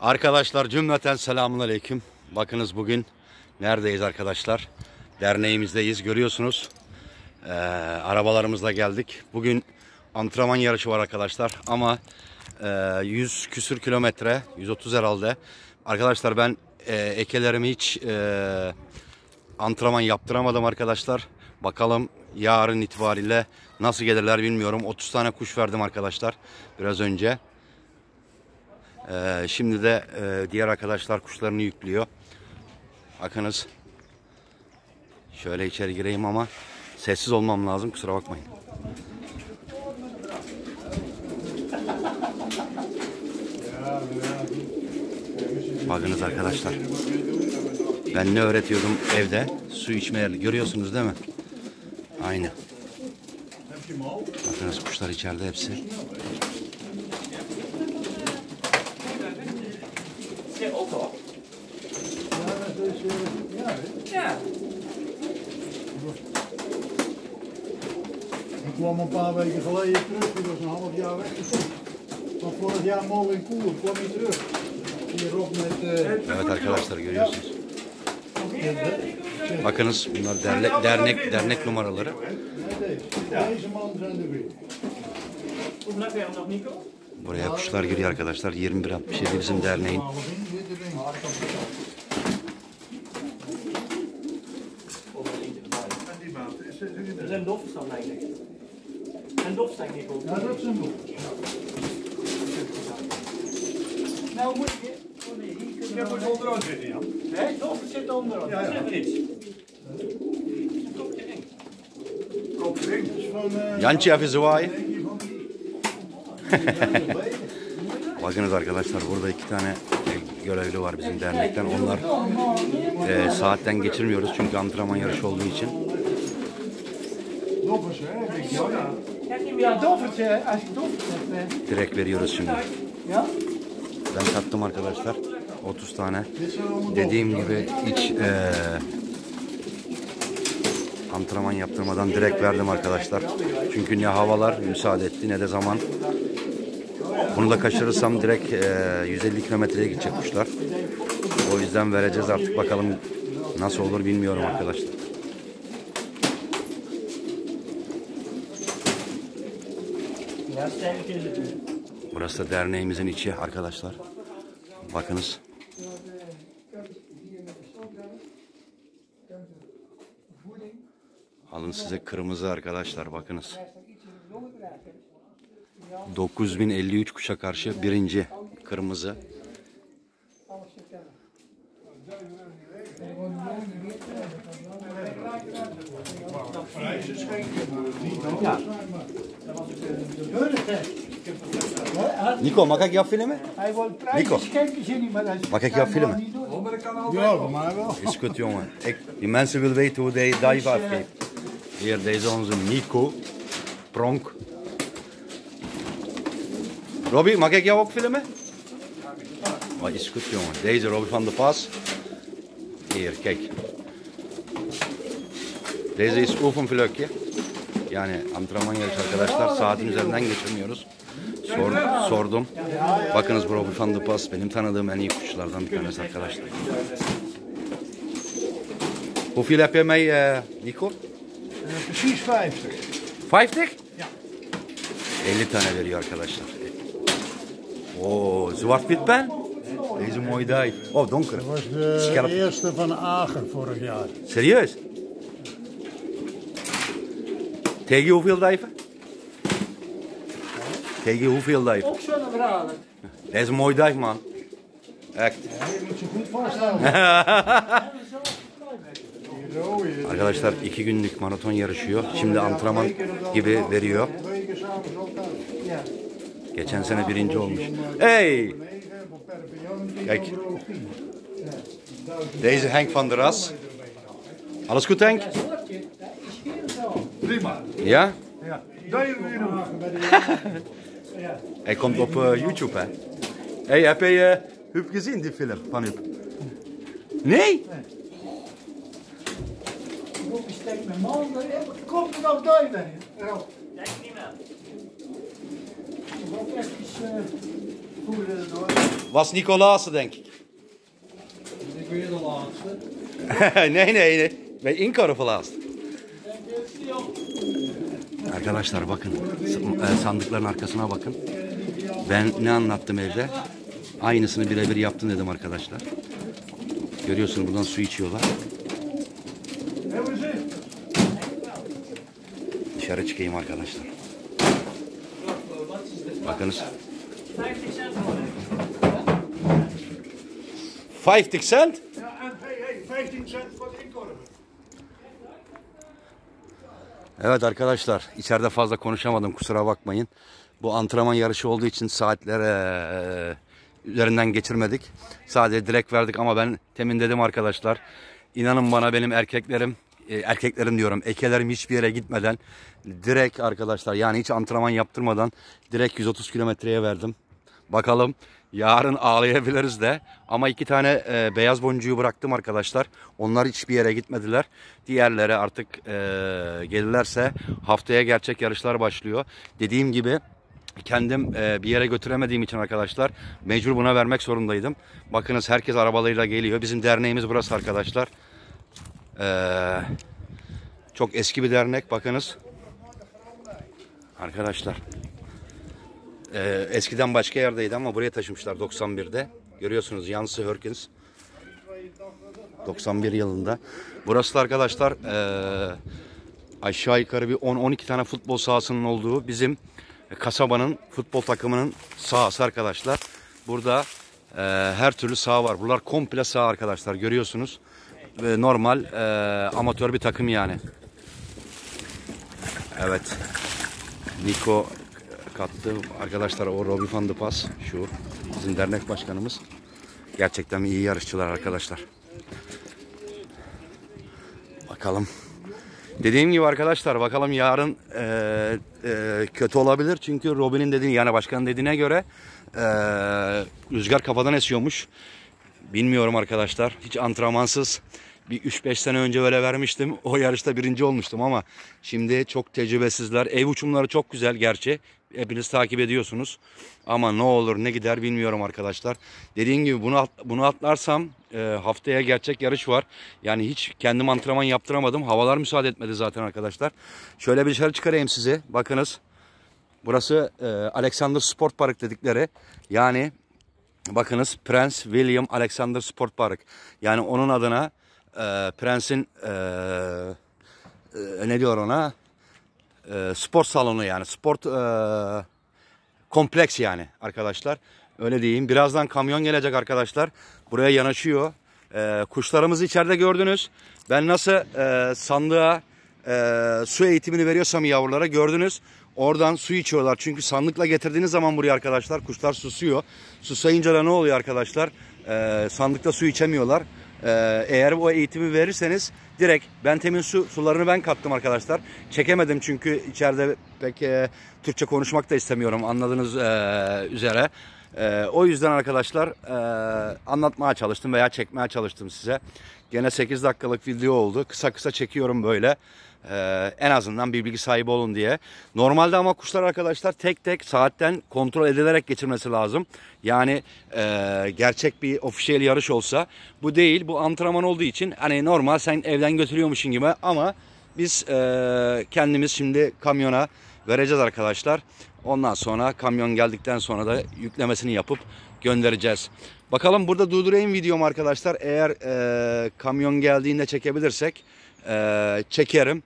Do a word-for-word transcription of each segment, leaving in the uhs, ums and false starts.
Arkadaşlar cümleten selamünaleyküm. Bakınız bugün neredeyiz arkadaşlar? Derneğimizdeyiz, görüyorsunuz. Ee, arabalarımızla geldik. Bugün antrenman yarışı var arkadaşlar. Ama e, yüz küsür kilometre, yüz otuz herhalde. Arkadaşlar ben e, ekelerimi hiç e, antrenman yaptıramadım arkadaşlar. Bakalım yarın itibariyle nasıl gelirler bilmiyorum. otuz tane kuş verdim arkadaşlar biraz önce. Ee, şimdi de e, diğer arkadaşlar kuşlarını yüklüyor. Bakınız. Şöyle içeri gireyim ama sessiz olmam lazım, kusura bakmayın. Bakınız arkadaşlar. Ben ne öğretiyordum evde? Su içmeleri. Görüyorsunuz değil mi? Aynı. Bakınız kuşlar içeride hepsi. Ja. Ik kwam een paar weken geleden terug, die was een half jaar weg. Maar vorig jaar mogen in Koer, kwam hij terug. Hierop met... Uh... Evet arkadaşlar görüyorsunuz. Bakınız bunlar dernek, dernek, dernek numaraları. Deze man zijn er weer. Buraya kuşlar giriyor arkadaşlar. yirmi bir altmış yedi bizim derneğin. Er zijn doffers dan eigenlijk. En doffers denk ik ook. Ja, dat zijn dof. Nou moet je... Oh nee, hier kunnen we... Je moet onderaan zitten, ja. Nee, doffers zitten onderaan. Ja, ja. Zeg maar iets. Kopje ring. Kopje ring. Dat is van... Uh, Jantje even zwaaien. Bakınız arkadaşlar, burada iki tane görevli var bizim dernekten. Onlar e, saatten geçirmiyoruz çünkü antrenman yarışı olduğu için. Direkt veriyoruz şimdi. Ben sattım arkadaşlar otuz tane. Dediğim gibi hiç e, antrenman yaptırmadan direkt verdim arkadaşlar. Çünkü ne havalar müsaade etti ne de zaman. Bunu da kaçırırsam direkt e, yüz elli kilometreye gidecek kuşlar. O yüzden vereceğiz artık, bakalım nasıl olur bilmiyorum arkadaşlar. Burası da derneğimizin içi arkadaşlar. Bakınız. Alın size kırmızı arkadaşlar, bakınız. dokuz bin elli üç kuşa karşı birinci kırmızı. Nico, mag ik jouw filmen? Nico, mag ik jouw filmen? Ja, voor mij wel. Is goed jongen. Ik, die mensen willen weten hoe hij dive afgeeft. Hier, deze onze Nico Pronk. Robbie, mag ik jou ook filmen? Oh, is goed jongen. Deze Robbie van der Pas. Hier, kijk. Deze is oefenvlukje. Yani antrenman yarışı arkadaşlar. Saatin üzerinden geçirmiyoruz. Sor, sordum. Bakınız bu Robbie van der Pas benim tanıdığım en iyi kuşlardan bir tanesi arkadaşlar. Hoeveel heb je mee, uh, Nico? Precies vijftig. vijftig? Ja. elli tane veriyor arkadaşlar. Oh, zwart-wit pen? Deze mooie dive. Oh, donker. Dat was de Scherp. eerste van Ager vorig jaar. Serieus? Tegen hoeveel diven? Tegen hoeveel diven? Ook zo'n verhalen. Deze is een mooi dive, man. Echt. Ja, je moet ze goed vasthouden. Arkadaşlar iki günlük maraton yarışıyor. Şimdi antrenman gibi veriyor. Geçen sene birinci olmuş. Hey! Kijk. Deze Henk van der Ras. Alles goed, Henk? Prima. Ja? Ja. Hij komt op uh, YouTube, hè? Hey, heb je uh, Huub gezien, die film van Huub? Nee? Komt er nog duiven? Denk niet meer. Ook even... Was Nico laatste, denk ik. Ik weet de laatste. nee, nee, nee. Bij inkorven laatst. Arkadaşlar bakın. Sandıkların arkasına bakın. Ben ne anlattım evde? Aynısını birebir yaptım dedim arkadaşlar. Görüyorsunuz buradan su içiyorlar. Dışarı çıkayım arkadaşlar. Bakınız. vijftig cent? Ja, en hey, hey, vijftien cent voor het inkorven. Evet arkadaşlar, içeride fazla konuşamadım, kusura bakmayın. Bu antrenman yarışı olduğu için saatlere üzerinden geçirmedik. Sadece direkt verdik ama ben temin dedim arkadaşlar. İnanın bana, benim erkeklerim, erkeklerim diyorum, ekelerim hiçbir yere gitmeden direkt arkadaşlar, yani hiç antrenman yaptırmadan direkt yüz otuz kilometreye verdim. Bakalım yarın ağlayabiliriz de, ama iki tane e, beyaz boncuğu bıraktım arkadaşlar. Onlar hiçbir yere gitmediler. Diğerleri artık e, gelirlerse haftaya gerçek yarışlar başlıyor. Dediğim gibi kendim e, bir yere götüremediğim için arkadaşlar mecbur buna vermek zorundaydım. Bakınız, herkes arabalarıyla geliyor. Bizim derneğimiz burası arkadaşlar. E, çok eski bir dernek, bakınız. Arkadaşlar. Ee, eskiden başka yerdeydi ama buraya taşımışlar doksan birde. Görüyorsunuz, Janse Hurkens. doksan bir yılında. Burası da arkadaşlar ee, aşağı yukarı bir on on iki tane futbol sahasının olduğu bizim kasabanın futbol takımının sahası arkadaşlar. Burada ee, her türlü saha var. Bunlar komple saha arkadaşlar, görüyorsunuz. Ee, normal ee, amatör bir takım yani. Evet. Nico kattı arkadaşlar, o Robbie van de Pas, şu bizim dernek başkanımız. Gerçekten iyi yarışçılar arkadaşlar. Bakalım. Dediğim gibi arkadaşlar, bakalım yarın e, e, kötü olabilir. Çünkü Robin'in dediği, yani başkanın dediğine göre e, rüzgar kafadan esiyormuş. Bilmiyorum arkadaşlar. Hiç antrenmansız bir üç beş sene önce öyle vermiştim. O yarışta birinci olmuştum ama şimdi çok tecrübesizler. Ev uçumları çok güzel gerçi. Hepiniz takip ediyorsunuz. Ama ne olur ne gider bilmiyorum arkadaşlar. Dediğim gibi bunu bunu atlarsam e, haftaya gerçek yarış var. Yani hiç kendim antrenman yaptıramadım. Havalar müsaade etmedi zaten arkadaşlar. Şöyle bir dışarı çıkarayım sizi. Bakınız. Burası e, Alexander Sport Park dedikleri. Yani bakınız, Prince William Alexander Sport Park. Yani onun adına e, Prensin e, e, ne diyor ona? E, spor salonu, yani sport e, kompleks yani arkadaşlar. Öyle diyeyim. Birazdan kamyon gelecek arkadaşlar. Buraya yanaşıyor. E, kuşlarımızı içeride gördünüz. Ben nasıl e, sandığa e, su eğitimini veriyorsam yavrulara, gördünüz. Oradan su içiyorlar. Çünkü sandıkla getirdiğiniz zaman buraya arkadaşlar kuşlar susuyor. Susayınca da ne oluyor arkadaşlar? E, sandıkta su içemiyorlar. E, eğer o eğitimi verirseniz direkt, ben temin su sularını ben kattım arkadaşlar. Çekemedim çünkü içeride pek e, Türkçe konuşmak da istemiyorum, anladığınız e, üzere. E, o yüzden arkadaşlar e, anlatmaya çalıştım veya çekmeye çalıştım size. Gene sekiz dakikalık video oldu. Kısa kısa çekiyorum böyle. Ee, en azından bir bilgi sahibi olun diye. Normalde ama kuşlar arkadaşlar tek tek saatten kontrol edilerek geçirmesi lazım. Yani e, gerçek bir official yarış olsa, bu değil, bu antrenman olduğu için hani normal sen evden götürüyormuşsun gibi, ama biz e, kendimiz şimdi kamyona vereceğiz arkadaşlar. Ondan sonra kamyon geldikten sonra da yüklemesini yapıp göndereceğiz. Bakalım, burada durdurayım videomu arkadaşlar. Eğer e, kamyon geldiğinde çekebilirsek e, çekerim.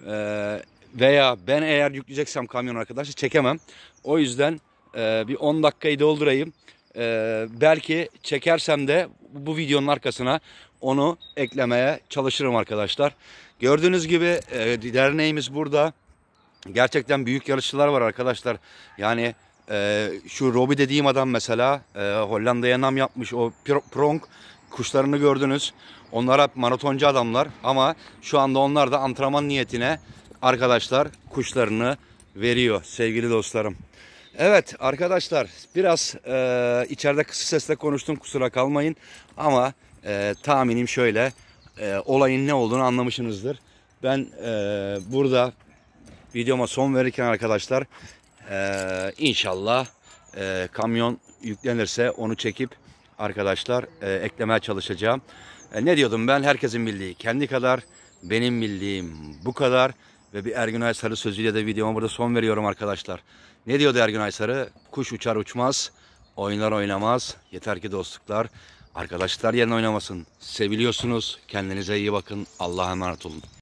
E, veya ben eğer yükleyeceksem kamyon arkadaşlar çekemem. O yüzden e, bir on dakikayı doldurayım. E, belki çekersem de bu videonun arkasına onu eklemeye çalışırım arkadaşlar. Gördüğünüz gibi e, derneğimiz burada. Gerçekten büyük yarışçılar var arkadaşlar. Yani e, şu Robbie dediğim adam mesela e, Hollanda'ya nam yapmış, o Pronk kuşlarını gördünüz. Onlar hep maratoncu adamlar ama şu anda onlar da antrenman niyetine arkadaşlar kuşlarını veriyor sevgili dostlarım. Evet arkadaşlar, biraz e, içeride kısık sesle konuştum, kusura kalmayın ama e, tahminim şöyle, e, olayın ne olduğunu anlamışsınızdır. Ben e, burada videoma son verirken arkadaşlar e, inşallah e, kamyon yüklenirse onu çekip arkadaşlar e, eklemeye çalışacağım. E, ne diyordum ben? Herkesin bildiği kendi kadar, benim bildiğim bu kadar. Ve bir Ergün Aysarı sözüyle de videoma burada son veriyorum arkadaşlar. Ne diyordu Ergün Aysarı? Kuş uçar uçmaz, oynar oynamaz. Yeter ki dostluklar, arkadaşlar yerine oynamasın. Seviliyorsunuz. Kendinize iyi bakın. Allah'a emanet olun.